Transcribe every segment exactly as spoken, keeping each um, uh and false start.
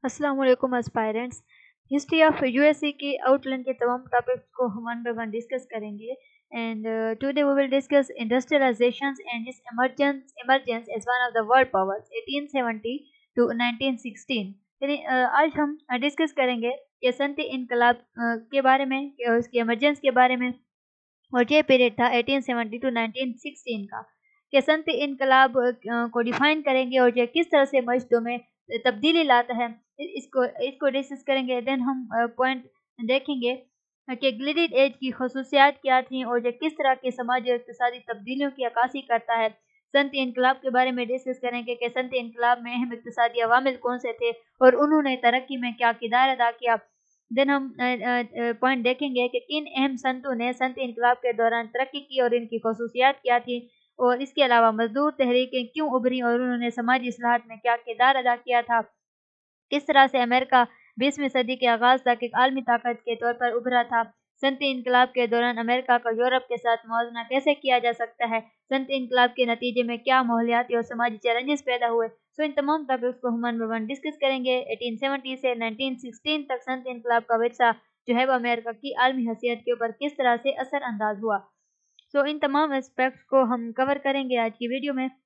अस्सलाम वालेकुम aspirants. History of USA की आउटलाइन के तमाम टॉपिक्स को हम वन बाय वन डिस्कस करेंगे and today we will discuss industrialisation and its emergence emergence as one of the world powers eighteen seventy to nineteen sixteen. यानी uh, आज हम discuss करेंगे कि सनती इनकलाब uh, के बारे में, कि उसकी इमरजेंस के बारे में, और ये पीरियड था eighteen seventy to nineteen sixteen का। कि सनती इनकलाब को डिफाइन करेंगे और ये किस तरह से मजदों में तब्दीली लाता है, इसको इसको डिस्कस करेंगे। देन हम पॉइंट देखेंगे कि गिल्डेड एज की खसूसियात क्या थी और ये किस तरह की समाजी और इक़्तिसादी तब्दीलियों की अक्कासी करता है। सनती इनकलाब के बारे में डिस्कस करेंगे कि सनती इनकलाब में अहम इक़्तिसादी अवामिल कौन से थे और उन्होंने तरक्की में क्या किरदार अदा किया। देन हम पॉइंट देखेंगे कि किन अहम संतों ने सनती इनकलाब के दौरान तरक्की की और इनकी खसूसियात क्या थी, और इसके अलावा मजदूर तहरीकें क्यों उभरी और उन्होंने समाजी इस्लाहात में क्या किरदार अदा किया था। किस तरह से अमेरिका बीसवीं सदी के आगाज़ तक एक आलमी ताकत के तौर पर उभरा था। सनती इनकलाब के दौरान अमेरिका का यूरोप के साथ मुआवजा कैसे किया जा सकता है। सनती इनकलाब के नतीजे में क्या माहौलियाती और समाजी चैलेंजेस पैदा हुए। सो इन तमाम टॉपिक्स को हम वन बाय वन डिस्कस करेंगे। एटीन सेवेंटी से नाइनटीन सिक्सटीन तक सनती इनकलाब का विरसा जो है वो अमेरिका की आलमी हैसियत के ऊपर किस तरह से असर अंदाज हुआ। सो so, इन तमाम एस्पेक्ट्स को हम कवर करेंगे आज की वीडियो में।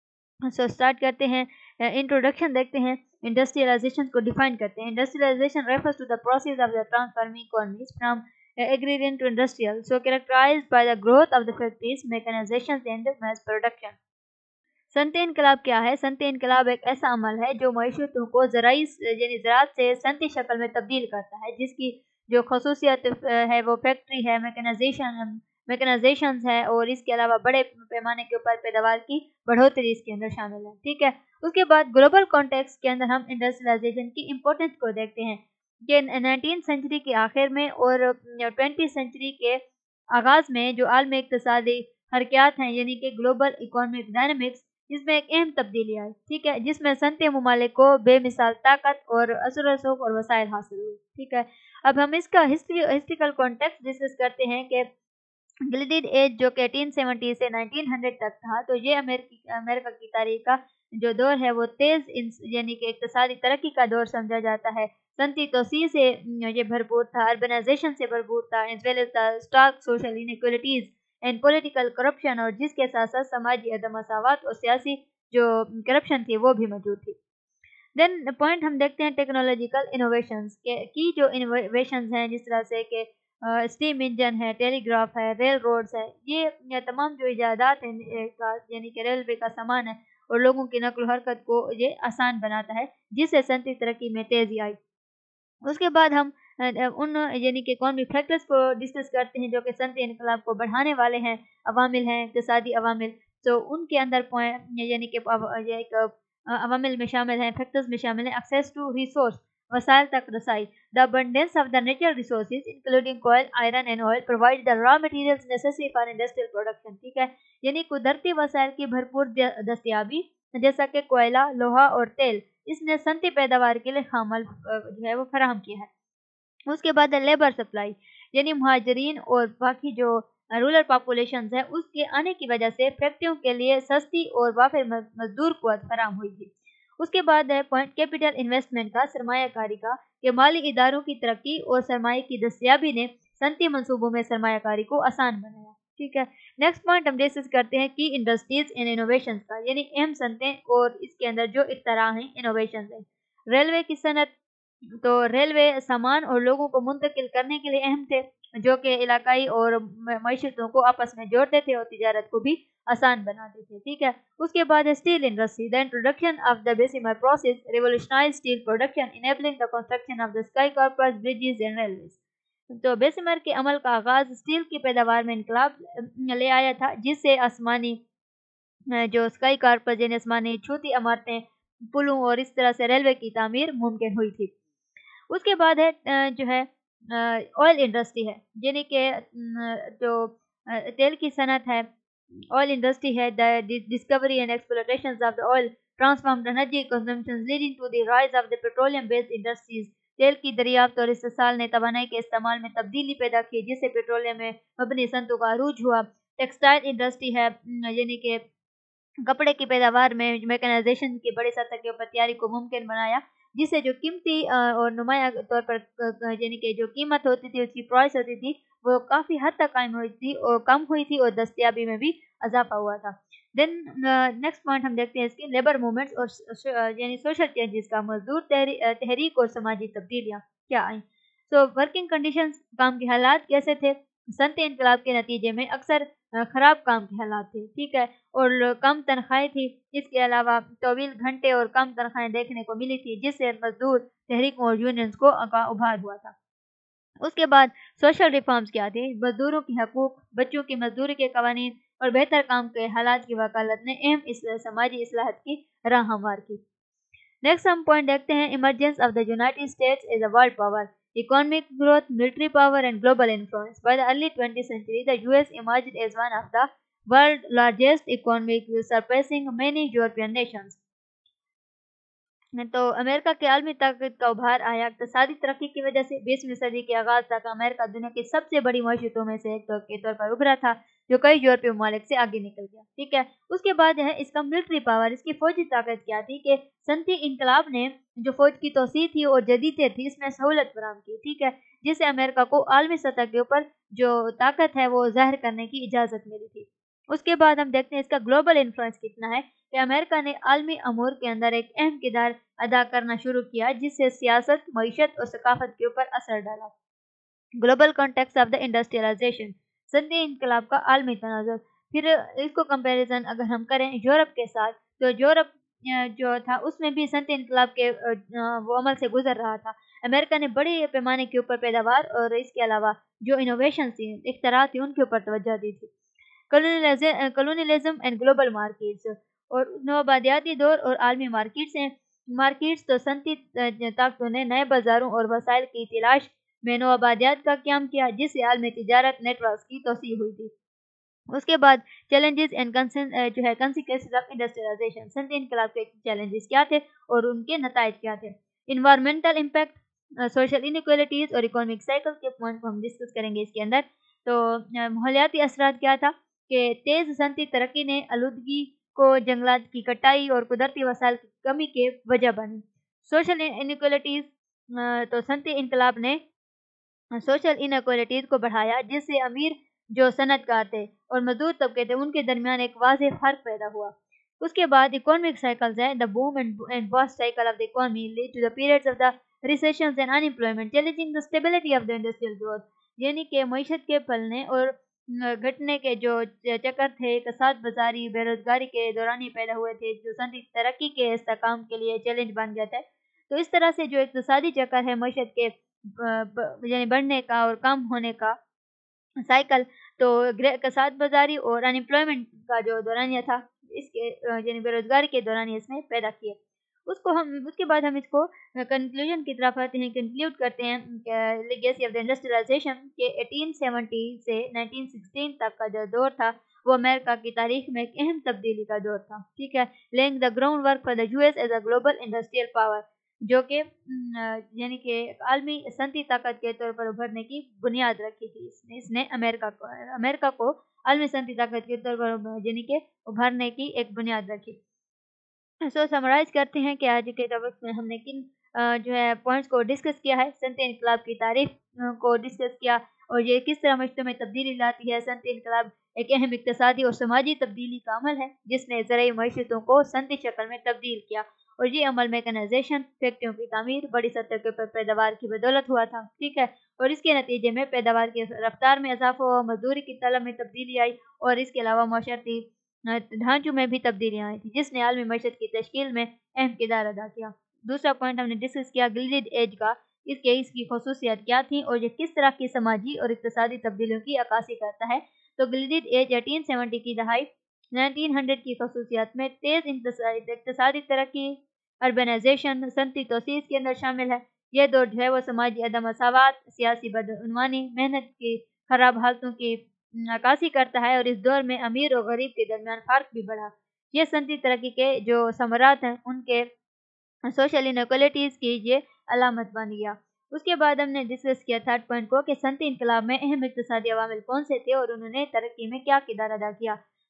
सो so, स्टार्ट करते हैं। इंट्रोडक्शन uh, देखते हैं। इंडस्ट्रियलाइजेशन को डिफाइन करते हैं। Industrialisation refers to the process of the transforming economies from agrarian to industrial, so characterised by the growth of the factories, mechanisation and mass production. सनती इनकलाब क्या है? सनती इनकलाब एक ऐसा अमल है जो मईशतों को ज़राई यानी ज़राअत से सनती शक्ल में तब्दील करता है, जिसकी जो खसूसियत है वो फैक्ट्री है, मैकेनाइजेशन मैकेनाइजेशन है, और इसके अलावा बड़े पैमाने के ऊपर पैदावार की बढ़ोतरी इसके अंदर शामिल है। ठीक है। उसके बाद ग्लोबल कॉन्टेक्स्ट के अंदर हम इंडस्ट्रियलाइजेशन की इम्पोर्टेंस को देखते हैं कि नाइनटीन सेंचुरी के आखिर में और ट्वेंटी सेंचुरी के आगाज़ में जो आलमी इक़्तिसादी हरकयात हैं, यानी कि ग्लोबल इकोनॉमिक डायनामिक्स, इसमें एक अहम तब्दीली आई। ठीक है, जिसमें सनती ममालिक को बेमिसाल ताकत और असर रसूख और वसाइल हासिल हुए। ठीक है, अब हम इसका हिस्ट्री हिस्ट्रिकल कॉन्टेक्स्ट डिस्कस करते हैं कि गिल्डेड एज जो कि एटीन सेवेंटी से नाइनटीन हंड्रेड तक था, तो ये अमेरिकी अमेरिका की तारीख का जो दौर है वो तेज़ यानी कि इक़्तिसादी तरक्की का दौर समझा जाता है। सनती तोसी से ये भरपूर था, अर्बनाइजेशन से भरपूर था, as well as stark social inequalities and political corruption, और जिसके साथ साथ समाजी अदम मसावत और सियासी जो करप्शन थी वो भी मौजूद थी। देन पॉइंट हम देखते हैं टेक्नोलॉजिकल इनोवेशंस के की जो इनोवेशंस हैं, जिस तरह से कि स्टीम इंजन है, टेलीग्राफ है, रेल रोड्स है, ये, ये तमाम जो इजादात हैं यानी कि रेलवे का सामान है और लोगों की नकल हरकत को ये आसान बनाता है, जिससे सनती तरक्की में तेज़ी आई। उसके बाद हम उन यानी कि इकोनॉमिक फैक्टर्स को डिस्कस करते हैं जो कि सनती इनकलाब को बढ़ाने वाले हैं, अवामिल हैं, इक़्तिसादी अवामिल। तो उनके अंदर पॉइंट यानी कि ये एक अवामिल में शामिल हैं, फैक्टर्स में शामिल हैं एक्सेस टू रिसोर्स, वसाइल तक रसाई, the abundance of the natural resources including coal, iron and oil provide the raw materials necessary for industrial production. ठीक है, यानी कुदरती वसाइल की भरपूर दस्तयाबी जैसा कि कोयला, लोहा और तेल, इसने सनती पैदावार के लिए खामल जो है वो फराहम किया है। उसके बाद लेबर सप्लाई, यानी मुहाजिरीन और बाकी जो रूरल पॉपुलेशन है उसके आने की वजह से फैक्ट्रियों के लिए सस्ती और वाफिर मजदूर क़ुव्वत फराहम हुई थी। उसके बाद है पॉइंट कैपिटल इन्वेस्टमेंट का, सरमायाकारी का, कि माली इदारों की तरक्की और सरमाए की दस्तयाबी ने सनती मंसूबों में सरमायाकारी को आसान बनाया। ठीक है, नेक्स्ट पॉइंट हम डिस्कस करते हैं की इंडस्ट्रीज एंड इनोवेशंस का, यानी अहम सनतें और इसके अंदर जो इख्तरा हैं, इनोवेशंस हैं। रेलवे की सनत, तो रेलवे सामान और लोगों को मुंतकिल करने के लिए अहम थे, जो कि इलाकाई और मईशतों को आपस में जोड़ते थे और तिजारत को भी आसान बनाते थे। ठीक है, उसके बाद है steel industry, the introduction of the Bessemer process revolutionised steel production enabling the construction of the skyscrapers, bridges and railways. तो बेसिमर के अमल का आगाज स्टील की पैदावार में इनकलाब ले आया था, जिससे आसमानी जो स्काईस्क्रैपर्स यानी आसमानी छूती इमारतें, पुलों और इस तरह से रेलवे की तामीर मुमकिन हुई थी। उसके बाद है जो है ऑयल इंडस्ट्री है, यानी कि जो तेल की सनत है, ऑयल इंडस्ट्री है, the discovery and exploration of the oil transformed energy consumption leading to the rise of the petroleum based industries. तेल की दरियाफ्त और इस्तेमाल ने तवानाई के इस्तेमाल में तब्दीली पैदा की, जिससे पेट्रोलियम में मबनी सनतों का अरूज हुआ। टेक्सटाइल इंडस्ट्री है, यानी कि कपड़े की पैदावार में मैकेनाइजेशन की बड़ी सतह के ऊपर तैयारी को मुमकिन बनाया, जिससे जो कीमती और नुमाया तौर पर यानी कि जो कीमत होती थी, उसकी प्राइस होती थी, वो काफ़ी हद तक कायम हुई थी और कम हुई थी और दस्तयाबी में भी इजाफा हुआ था। देन नेक्स्ट पॉइंट हम देखते हैं इसके लेबर मूवमेंट्स और यानी सोशल चेंजेस का, मजदूर तहरीक और समाजी तब्दीलियाँ क्या आई। सो वर्किंग कंडीशंस, काम के हालात कैसे थे। सनती इनकलाब के नतीजे में अक्सर ख़राब काम के हालात थे, ठीक है, और कम तनख्वाहें थी। इसके अलावा तवील घंटे और कम तनख्वाहें देखने को मिली थी, जिससे मजदूर तहरीकों और यूनियंस को का उभार हुआ था। उसके बाद सोशल रिफॉर्म्स क्या थे। मजदूरों के हकूक़, बच्चों की मजदूरी के कवानीन और बेहतर काम के हालात की वकालत ने अहम इस समाजी इस्लाहत की राह हमवार की। नेक्स्ट हम पॉइंट देखते हैं, emergence of the United States as a world power, economic growth, military power and global influence. By the early twentieth century the US emerged as one of the world largest economic, surpassing many European nations. तो America के आलमी ताकत का उभार आया इक़्तिसादी तरक्की की वजह से। बीसवीं सदी के आगाज़ तक अमेरिका दुनिया की सबसे बड़ी मईशतों में से एक के तौर पर उभरा था, जो कई यूरोपीय ममालिक से आगे निकल गया, ठीक है। उसके बाद है इसका मिलिट्री पावर, इसकी फौजी ताकत क्या थी कि सनती इनकलाब ने जो फौज की तोसी थी और जदीदें थी, इसमें सहूलत फराहम की, ठीक है, जिससे अमेरिका को आलमी सतह के ऊपर जो ताकत है वो ज़ाहिर करने की इजाज़त मिली थी। उसके बाद हम देखते हैं इसका ग्लोबल इन्फ्लुएंस कितना है कि अमेरिका ने आलमी अमूर के अंदर एक अहम किरदार अदा करना शुरू किया, जिससे सियासत, मईशत और सकाफत के ऊपर असर डाला। Global context of the industrialization, सनती इनकलाब का आलमी तनाज़ुर। फिर इसको कंपैरिजन अगर हम करें यूरोप के साथ, तो यूरोप जो था उसमें भी सनती इनकलाब के वो अमल से गुजर रहा था। अमेरिका ने बड़े पैमाने के ऊपर पैदावार और इसके अलावा जो इनोवेशन थी, इख्तिराअ थी, उनके ऊपर तवज्जो दी थी। कॉलोनियलिज्म एंड ग्लोबल मार्केट्स, और नौआबादियाती दौर और आलमी मार्केट्स हैं। मार्केट्स तो सनती ताकतों ने नए बाज़ारों और वसाइल की तलाश में नौआबादियात का क़याम किया, जिससे आलमी तिजारत नेटवर्क की तोसी हुई थी। उसके बाद चैलेंजेस एंड जो है कंसिक्वेंसेस ऑफ इंडस्ट्रियलाइजेशन, सनती इनकलाब के चैलेंजेस क्या थे और उनके नताइज क्या थे। इन्वायरमेंटल इम्पैक्ट, सोशल इनइक्वालिटीज़ और इकोनॉमिक साइकिल के पॉइंट को हम डिस्कस करेंगे इसके अंदर। तो माहौलियाती असरात क्या था कि तेज़ सनती तरक्की ने आलूदगी को, जंगलात की कटाई और कुदरती वसाइल की कमी के वजह बनी। सोशल इनइक्वालिटीज़, तो सनती इनकलाब ने सोशल इनइक्वालिटीज़ को बढ़ाया, जिससे अमीर जो सनतकार थे और मजदूर तबके थे, उनके दरमियान एक वाज़ेह फ़र्क पैदा हुआ। उसके बाद इकोनॉमिक साइकिल्स हैं, the boom and and bust cycle of the economy lead to the periods of the recessions and unemployment, challenging the stability of the industrial growth. यानी कि मईशत के फलने और घटने के जो चक्कर थे, कसाद बाजारी, बेरोजगारी के दौरान ही पैदा हुए थे, जो सनती तरक्की के इस्तेहकाम के लिए चैलेंज बन गया था। तो इस तरह से जो इक़्तिसादी चक्कर है मईशत के यानी बढ़ने का और कम होने का साइकिल, तो कसाद बाजारी और अनएम्प्लॉयमेंट का जो दौरानिया था, इसके यानी बेरोजगारी के दौरानिया इसमें पैदा किए। उसको हम उसके बाद हम इसको कंक्लूजन की तरफ आते हैं, कंक्लूड करते हैं लेगेसी ऑफ द इंडस्ट्रियलाइजेशन के अठारह सौ सत्तर से उन्नीस सौ सोलह तक का जो दौर था, वो अमेरिका की तारीख में एक अहम तब्दीली का दौर था, ठीक है, laying the ground work for the US as a global industrial power, जो कि यानी कि आलमी सनती ताकत के तौर पर उभरने की बुनियाद रखी थी। इसने इसने अमेरिका को अमेरिका को आलमी सनती ताकत के तौर पर यानी कि उभरने की एक बुनियाद रखी। सो समराइज करते हैं कि आज के टॉपिक में हमने किन जो है पॉइंट्स को डिस्कस किया है। सनती इनकलाब की तारीफ को डिस्कस किया और ये किस तरह मुश्तों में तब्दीली लाती है। सनती इनकलाब एक अहम इक़्तिसादी और समाजी तब्दीली का अमल है, जिसने ज़राई मईशतों को सनती शक्ल में तब्दील किया, और ये अमल मैकेनाइजेशन, फैक्ट्रियों की तामीर, बड़ी सतह के ऊपर पैदावार की बदौलत हुआ था, ठीक है, और इसके नतीजे में पैदावार की रफ्तार में इजाफा हुआ, मजदूरी की तलब में तब्दीली आई, और इसके अलावा माशरती ढांचों में भी तब्दीलियाँ आई थी, जिसने आलमी मईशत की तश्कील में अहम किरदार अदा किया। दूसरा पॉइंट हमने डिस्कस किया गिल्डेड एज का, इसके इसकी खसूसियात क्या थी और ये किस तरह की समाजी और इक़्तिसादी तब्दीलियों की अक्कासी करता है। तो गिल्डेड एज अठारह सौ सत्तर की दहाई उन्नीस सौ की खसूसियात में तेज़ इक़्तिसादी तरक्की, अर्बनाइजेशन, सनती तोसी के अंदर शामिल है। यह दौर जो है वो समाजी अदम मसावात, सियासी बदउनवानी, मेहनत की खराब हालतों की अक्कासी करता है, और इस दौर में अमीर और गरीब के दरमियान फ़र्क भी बढ़ा। ये सनती तरक्की के जो समरात हैं, उनके सोशल इनइक्वालिटीज़ की ये अलामत बन गया। उसके बाद हमने डिस्कस किया थर्ड पॉइंट को कि सनती इनकलाब में अहम इक़्तिसादी अवामिल कौन से थे और उन्होंने तरक्की में क्या किरदार अदा किया।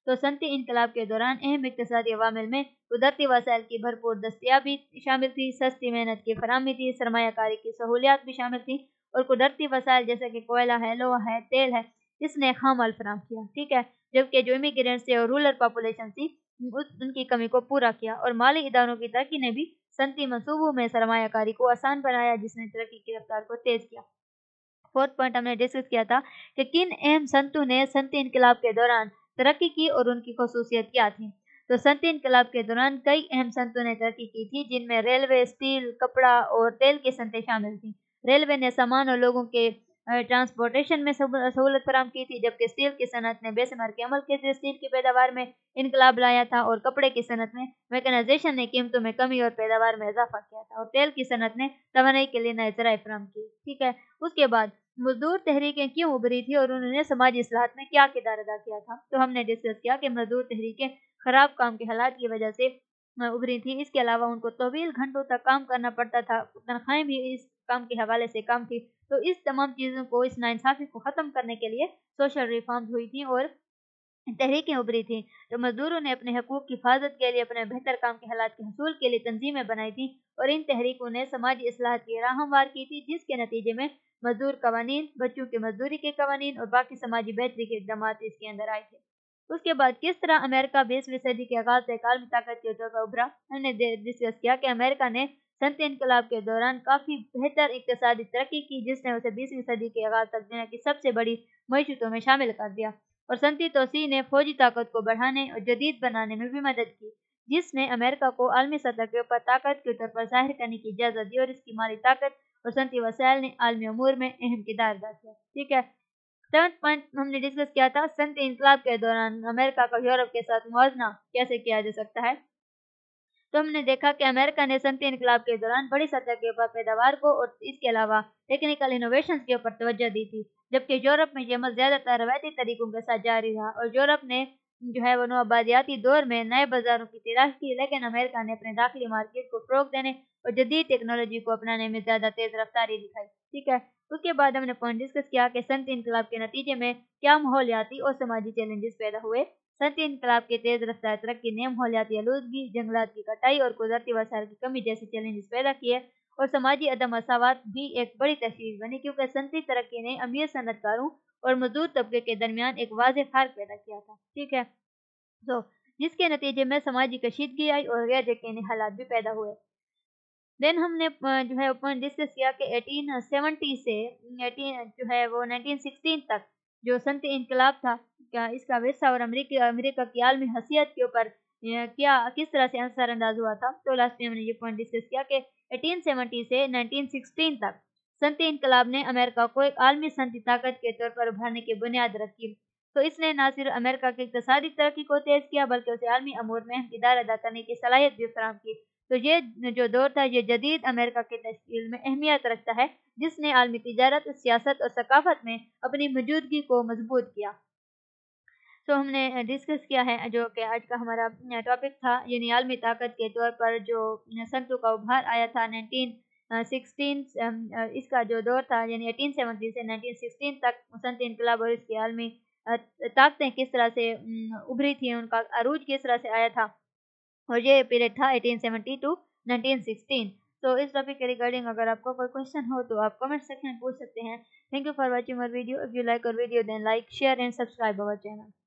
तो सनती इनकलाब के दौरान अहम इक़्तिसादी अवामिल में कुदरती वसाइल की भरपूर दस्तियाबी शामिल थी, सस्ती मेहनत की फराहमी थी, सरमायाकारी की सहूलियात भी शामिल थी और कुदरती वसाइल जैसे कि कोयला है, लोहा है, तेल है, इसने खाम माल फराहम किया। ठीक है, जबकि जो इमिग्रेंट्स थे और रूरल पॉपुलेशन थी उनकी कमी को पूरा किया और माली इदारों की तरक्की ने भी सनती मंसूबों में सरमायाकारी को आसान बनाया, जिसने तरक्की की रफ्तार को तेज किया। फोर्थ पॉइंट हमने डिस्कस किया था कि किन अहम सनतों ने सनती इनकलाब के दौरान तरक्की की और उनकी खसूसियत क्या थी। तो सनती इनकलाब के दौरान कई अहम सनतों ने तरक्की की थी, जिनमें रेलवे, स्टील, कपड़ा और तेल की सनतें शामिल थी। रेलवे ने सामान और लोगों के ट्रांसपोर्टेशन में सहूलत फराहम की थी, जबकि स्टील की सनत ने बेशुमार के अमल के स्टील की पैदावार में इनकलाब लाया था और कपड़े की सनत में मैकेनाइजेशन ने कीमतों में कमी और पैदावार में इजाफा किया था और तेल की सनत ने तवानाई के लिए नए ज़राए फराहम किए। ठीक है, उसके बाद मजदूर तहरीकें क्यों उभरी थी और उन्होंने समाजी इस्लाहात में क्या किरदार अदा किया था। तो हमने डिस्कस किया कि मजदूर तहरीकें खराब काम के हालात की वजह से उभरी थी। इसके अलावा उनको तवील घंटों तक काम करना पड़ता था, तनख्वाहें भी इस काम के हवाले से कम थी। तो इस तमाम चीज़ों को, इस नाइंसाफ़ी को ख़त्म करने के लिए सोशल रिफॉर्म्स हुई थी और तहरीकें उभरी थी। तो मजदूरों ने अपने हकूक़ की हिफाजत के लिए, अपने बेहतर काम के हालात के हसूल के लिए तंजीमें बनाई थी और इन तहरीकों ने समाजी इस्लाहात की राह हमवार की थी, जिसके नतीजे में मजदूर कवानीन, बच्चों की मजदूरी के कवानीन और बाकी समाजी बेहतरी के इक़दाम इसके अंदर आए थे। उसके बाद किस तरह अमेरिका बीसवीं सदी के आगाज़ से एक आलमी ताकत के तौर पर उभरा, हमने डिस्कस किया कि अमेरिका ने सनती इनकलाब के दौरान काफ़ी बेहतर इक़्तिसादी तरक्की की, जिसने उसे बीसवीं सदी के आगाज़ तक दुनिया की सबसे बड़ी मईशतों में शामिल कर दिया और सनती तोसी ने फौजी ताकत को बढ़ाने और जदीद बनाने में भी मदद की, जिसने अमेरिका को आलमी सतह के ऊपर ताकत के तौर पर ज़ाहिर करने की इजाज़त दी और इसकी माली ताकत और सनती वसाइल ने आलमी अमूर में अहम किरदार अदा किया। ठीक है, सेवंथ पॉइंट हमने डिस्कस किया था सनती इनकलाब के दौरान अमेरिका का यूरोप के साथ मुआवजा कैसे किया जा सकता है। तो हमने देखा कि अमेरिका ने सनती इनकलाब के दौरान बड़ी सतह के ऊपर पैदावार को और इसके अलावा टेक्निकल इनोवेशंस के ऊपर तवज्जो दी थी, जबकि यूरोप में ये अमल ज़्यादातर रवायती तरीकों के साथ जारी रहा और यूरोप ने जो है वो नौआबादियाती दौर में नए बाज़ारों की तलाश की, लेकिन अमेरिका ने अपने दाखिली मार्केट को फ़रोग़ देने और जदीद टेक्नोलॉजी को अपनाने में ज़्यादा तेज़ रफ्तारी दिखाई। ठीक है, उसके बाद हमने पॉइंट डिस्कस किया कि सनती इनकलाब के नतीजे में क्या माहौलियाती और समाजी चैलेंजेस पैदा हुए। सनती इनकलाब के तेज़ रफ्तार तरक्की ने माहौलियाती आलूदगी, जंगलात की कटाई और कुदरती वसाइल की कमी जैसे चैलेंजेस पैदा किए और समाजी अदम मसावत भी एक बड़ी तशवीश बनी, क्योंकि सनती तरक्की ने अमीर सनतकारों और मजदूर तबके के दरमियान एक वाज़ेह फ़र्क पैदा किया था। ठीक है, तो जिसके नतीजे में समाजी कशीदगी आई और गैर यकीनी हालात भी पैदा हुए। देन हमने जो है पॉइंट डिस्कस किया कि अठारह सौ सत्तर से अठारह जो है वो उन्नीस सौ सोलह तक जो सनती इनकलाब था, क्या इसका विरसा और अमेरिका अमेरिका की आलमी हसीयत के ऊपर क्या किस तरह से असर अंदाज हुआ था। तो लास्ट में हमने ये पॉइंट डिस्कस किया कि अठारह सौ सत्तर से उन्नीस सौ सोलह तक सनती इनकलाब ने अमेरिका को एक आलमी सनती ताकत के तौर पर उभरने की बुनियाद रखी। तो इसने न सिर्फ अमेरिका की इक़्तिसादी तरक्की को तेज़ किया, बल्कि उसे आलमी अमूर में अहम किरदार अदा करने की सलाहियत भी फराहम की। तो ये जो दौर था, ये जदीद अमेरिका की तश्कील में अहमियत रखता है, जिसने आलमी तिजारत, सियासत और सकाफत में अपनी मौजूदगी को मजबूत किया। तो हमने डिस्कस किया है जो कि आज का हमारा टॉपिक था, यानी आलमी ताकत के तौर पर जो सनतों का उभार आया था नाइनटीन सिक्सटीन, इसका जो दौर था यानी अठारह सौ सत्तर से उन्नीस सौ सोलह तक सनती इनकलाब और इसकी आलमी ताकतें किस तरह से उभरी थी, उनका अरूज किस तरह से आया था, और ये पीरियड था अठारह सौ सत्तर टू उन्नीस सौ सोलह। तो इस टॉपिक के रिगार्डिंग अगर आपको कोई क्वेश्चन हो तो आप कमेंट सेक्शन में पूछ सकते हैं। Thank you for watching our video. If you like our video then like, share and subscribe our channel.